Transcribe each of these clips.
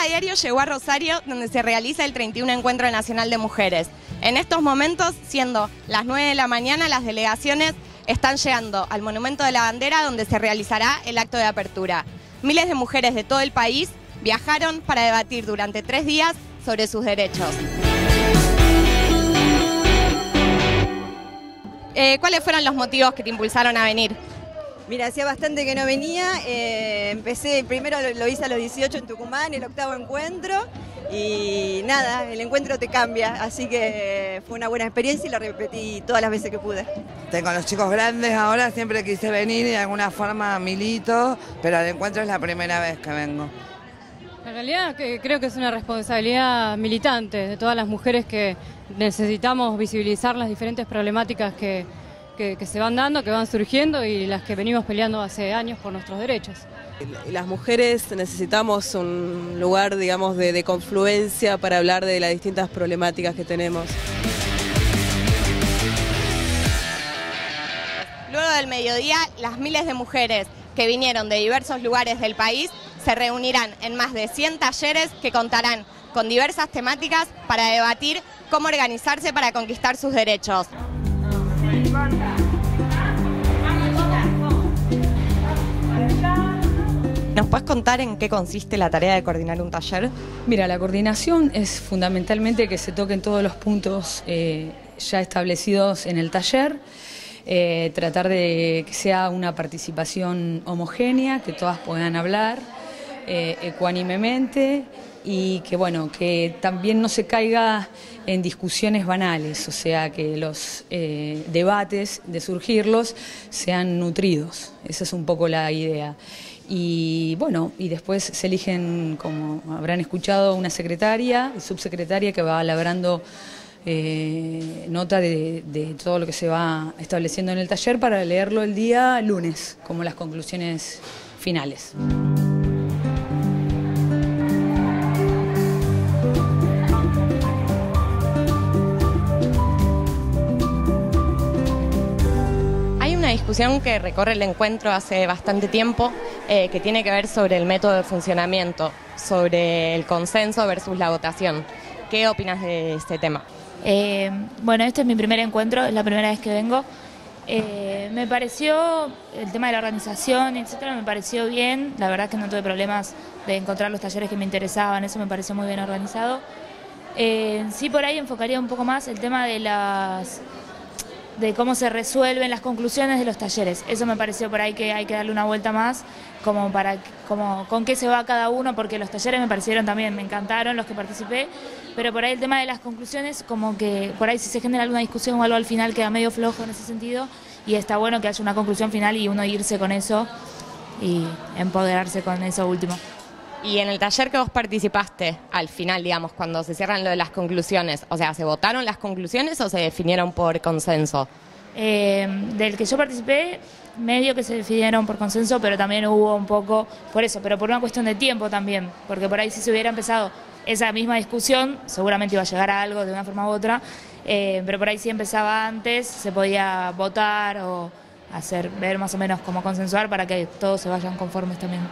Charla Diario llegó a Rosario, donde se realiza el 31 Encuentro Nacional de Mujeres. En estos momentos, siendo las 9 de la mañana, las delegaciones están llegando al Monumento de la Bandera, donde se realizará el acto de apertura. Miles de mujeres de todo el país viajaron para debatir durante 3 días sobre sus derechos. ¿Cuáles fueron los motivos que te impulsaron a venir? Mira, hacía bastante que no venía, empecé, primero lo hice a los 18 en Tucumán, el 8º encuentro, y nada, el encuentro te cambia, así que fue una buena experiencia y lo repetí todas las veces que pude. Tengo los chicos grandes ahora, siempre quise venir y de alguna forma milito, pero al encuentro es la primera vez que vengo. En realidad creo que es una responsabilidad militante de todas las mujeres que necesitamos visibilizar las diferentes problemáticas que se van dando, que van surgiendo y las que venimos peleando hace años por nuestros derechos. Las mujeres necesitamos un lugar, digamos, de confluencia para hablar de las distintas problemáticas que tenemos. Luego del mediodía, las miles de mujeres que vinieron de diversos lugares del país se reunirán en más de 100 talleres que contarán con diversas temáticas para debatir cómo organizarse para conquistar sus derechos. ¿Nos puedes contar en qué consiste la tarea de coordinar un taller? Mira, la coordinación es fundamentalmente que se toquen todos los puntos ya establecidos en el taller, tratar de que sea una participación homogénea, que todas puedan hablar ecuánimemente y que bueno, que también no se caiga en discusiones banales, o sea, que los debates de surgirlos sean nutridos. Esa es un poco la idea. Y bueno, y después se eligen, como habrán escuchado, una secretaria y subsecretaria que va elaborando nota de todo lo que se va estableciendo en el taller para leerlo el día lunes, como las conclusiones finales. Una discusión que recorre el encuentro hace bastante tiempo, que tiene que ver sobre el método de funcionamiento, sobre el consenso versus la votación. ¿Qué opinas de este tema? Bueno, este es mi primer encuentro, es la primera vez que vengo. Me pareció, el tema de la organización, etcétera, me pareció bien. La verdad es que no tuve problemas de encontrar los talleres que me interesaban, eso me pareció muy bien organizado. Sí, por ahí enfocaría un poco más el tema de cómo se resuelven las conclusiones de los talleres. Eso me pareció por ahí que hay que darle una vuelta más, como con qué se va cada uno, porque los talleres me parecieron también, me encantaron los que participé, pero por ahí el tema de las conclusiones, como que por ahí si se genera alguna discusión o algo al final queda medio flojo en ese sentido, y está bueno que haya una conclusión final y uno irse con eso y empoderarse con eso último. Y en el taller que vos participaste, al final, digamos, cuando se cierran lo de las conclusiones, o sea, ¿se votaron las conclusiones o se definieron por consenso? Del que yo participé, medio que se definieron por consenso, pero también hubo un poco por eso, pero por una cuestión de tiempo también, porque por ahí si se hubiera empezado esa misma discusión, seguramente iba a llegar a algo de una forma u otra, pero por ahí si empezaba antes, se podía votar o ver más o menos cómo consensuar para que todos se vayan conformes también.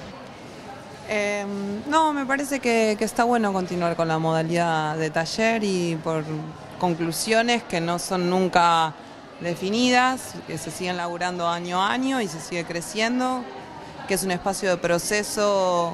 No, me parece que está bueno continuar con la modalidad de taller y por conclusiones que no son nunca definidas, que se siguen laburando año a año y se sigue creciendo, que es un espacio de proceso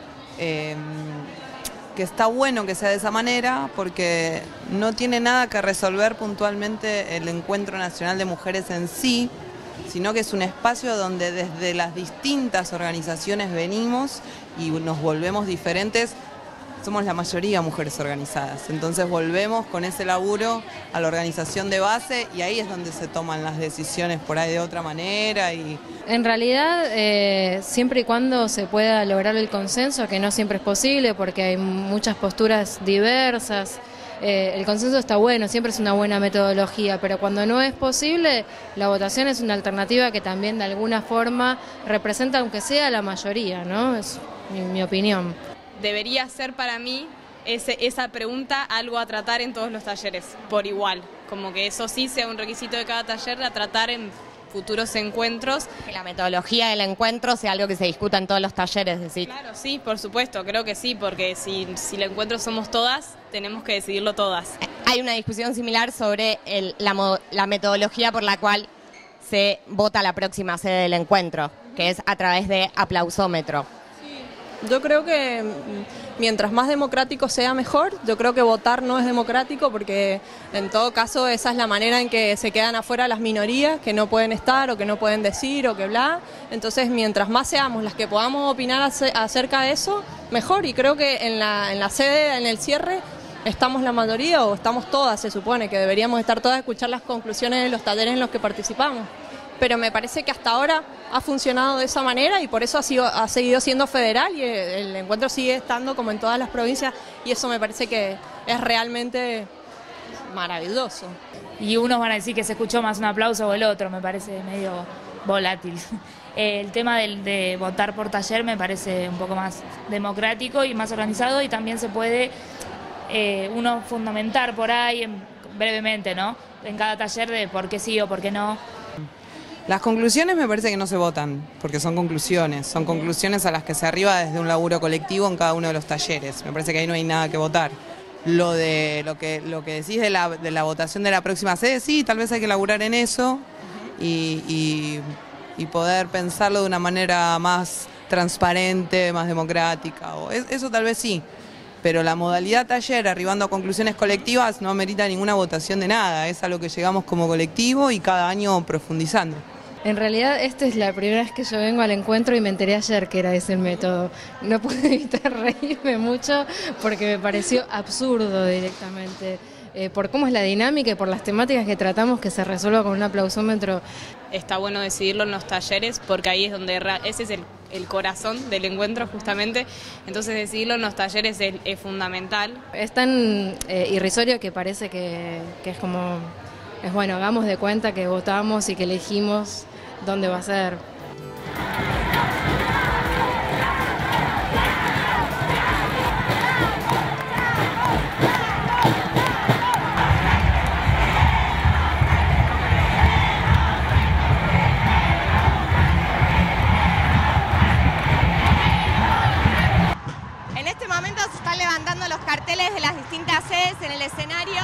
que está bueno que sea de esa manera porque no tiene nada que resolver puntualmente el Encuentro Nacional de Mujeres en sí, sino que es un espacio donde desde las distintas organizaciones venimos y nos volvemos diferentes. Somos la mayoría mujeres organizadas, entonces volvemos con ese laburo a la organización de base y ahí es donde se toman las decisiones por ahí de otra manera. En realidad, siempre y cuando se pueda lograr el consenso, que no siempre es posible porque hay muchas posturas diversas, el consenso está bueno, siempre es una buena metodología, pero cuando no es posible, la votación es una alternativa que también de alguna forma representa, aunque sea la mayoría, ¿no? Es mi opinión. Debería ser para mí esa pregunta algo a tratar en todos los talleres, por igual, como que eso sí sea un requisito de cada taller a tratar en futuros encuentros. Que la metodología del encuentro sea algo que se discuta en todos los talleres, decir. Claro, sí, por supuesto, creo que sí, porque si el encuentro somos todas, tenemos que decidirlo todas. Hay una discusión similar sobre la metodología por la cual se vota la próxima sede del encuentro, que es a través de aplausómetro. Yo creo que mientras más democrático sea mejor. Yo creo que votar no es democrático porque en todo caso esa es la manera en que se quedan afuera las minorías que no pueden estar o que no pueden decir o que bla. Entonces mientras más seamos las que podamos opinar acerca de eso, mejor. Y creo que en la sede, en el cierre, estamos la mayoría o estamos todas, se supone que deberíamos estar todas a escuchar las conclusiones de los talleres en los que participamos. Pero me parece que hasta ahora ha funcionado de esa manera y por eso ha seguido siendo federal y el encuentro sigue estando como en todas las provincias y eso me parece que es realmente maravilloso. Y unos van a decir que se escuchó más un aplauso o el otro, me parece medio volátil. El tema de votar por taller me parece un poco más democrático y más organizado y también se puede uno fundamentar por ahí brevemente, ¿no? En cada taller de por qué sí o por qué no. Las conclusiones me parece que no se votan, porque son conclusiones a las que se arriba desde un laburo colectivo en cada uno de los talleres. Me parece que ahí no hay nada que votar. Lo que decís de la votación de la próxima sede, sí, tal vez hay que laburar en eso y poder pensarlo de una manera más transparente, más democrática. Eso tal vez sí, pero la modalidad taller, arribando a conclusiones colectivas, no amerita ninguna votación de nada. Es a lo que llegamos como colectivo y cada año profundizando. En realidad esta es la primera vez que yo vengo al encuentro y me enteré ayer que era ese el método. No pude evitar reírme mucho porque me pareció absurdo directamente. Por cómo es la dinámica y por las temáticas que tratamos que se resuelva con un aplausómetro. Está bueno decidirlo en los talleres porque ahí es donde ese es el corazón del encuentro justamente, entonces decidirlo en los talleres es fundamental. Es tan irrisorio que parece que es como, es bueno, hagamos de cuenta que votamos y que elegimos dónde va a ser. En este momento se están levantando los carteles de las distintas sedes en el escenario.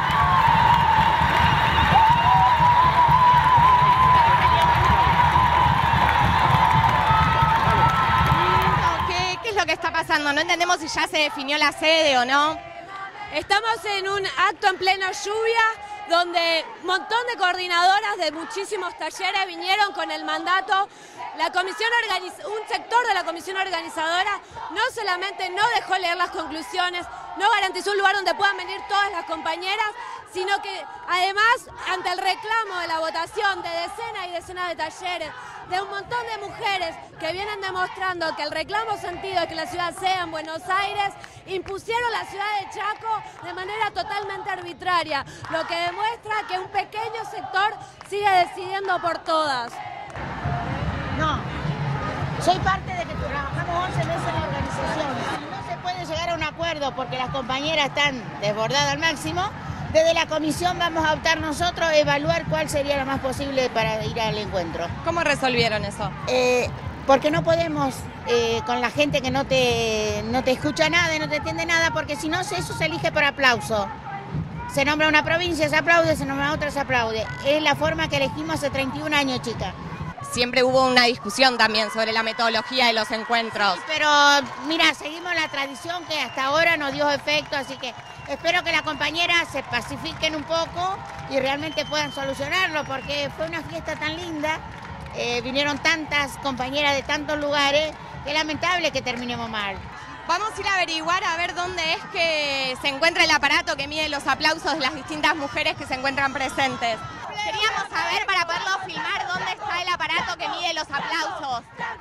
¿Qué es lo que está pasando? No entendemos si ya se definió la sede o no. Estamos en un acto en plena lluvia donde un montón de coordinadoras de muchísimos talleres vinieron con el mandato. Un sector de la comisión organizadora no solamente no dejó leer las conclusiones, no garantizó un lugar donde puedan venir todas las compañeras, sino que además, ante el reclamo de la votación de decenas y decenas de talleres, de un montón de mujeres que vienen demostrando que el reclamo sentido es que la ciudad sea en Buenos Aires, impusieron la ciudad de Chaco de manera totalmente arbitraria, lo que demuestra que un pequeño sector sigue decidiendo por todas. No, soy parte de que trabajamos 11 meses en la organización. No se puede llegar a un acuerdo porque las compañeras están desbordadas al máximo. Desde la comisión vamos a optar nosotros a evaluar cuál sería lo más posible para ir al encuentro. ¿Cómo resolvieron eso? Porque no podemos con la gente que no te escucha nada y no te entiende nada, porque si no eso se elige por aplauso. Se nombra una provincia, se aplaude, se nombra otra, se aplaude. Es la forma que elegimos hace 31 años, chica. Siempre hubo una discusión también sobre la metodología de los encuentros. Sí, pero mira, seguimos la tradición que hasta ahora nos dio efecto, así que espero que las compañeras se pacifiquen un poco y realmente puedan solucionarlo, porque fue una fiesta tan linda, vinieron tantas compañeras de tantos lugares, que es lamentable que terminemos mal. Vamos a ir a averiguar a ver dónde es que se encuentra el aparato que mide los aplausos de las distintas mujeres que se encuentran presentes. Queríamos saber, para poderlo filmar, dónde está el aparato que mide los aplausos.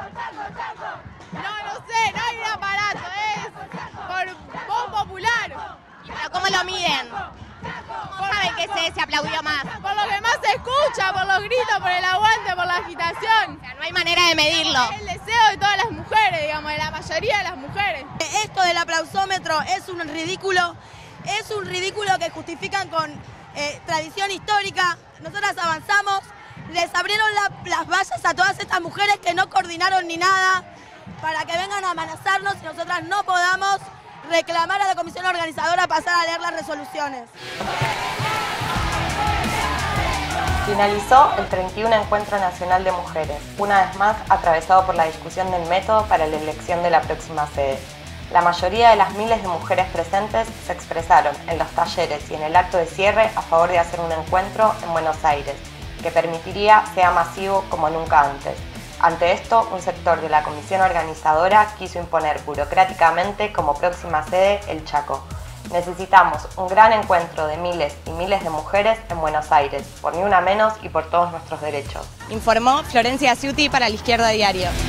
No sé, no hay un aparato, es por voz popular. ¿Pero cómo lo miden? ¿Cómo saben que se aplaudió más? Por lo que más se escucha, por los gritos, por el aguante, por la agitación. O sea, no hay manera de medirlo. Es el deseo de todas las mujeres, digamos, de la mayoría de las mujeres. Esto del aplausómetro es un ridículo que justifican con tradición histórica. Nosotras avanzamos les abrieron las vallas a todas estas mujeres que no coordinaron ni nada para que vengan a amenazarnos y nosotras no podamos reclamar a la comisión organizadora pasar a leer las resoluciones. Finalizó el 31 Encuentro Nacional de Mujeres, una vez más atravesado por la discusión del método para la elección de la próxima sede. La mayoría de las miles de mujeres presentes se expresaron en los talleres y en el acto de cierre a favor de hacer un encuentro en Buenos Aires, que permitiría sea masivo como nunca antes. Ante esto, un sector de la comisión organizadora quiso imponer burocráticamente como próxima sede el Chaco. Necesitamos un gran encuentro de miles y miles de mujeres en Buenos Aires, por ni una menos y por todos nuestros derechos. Informó Florencia Ciuti para La Izquierda Diario.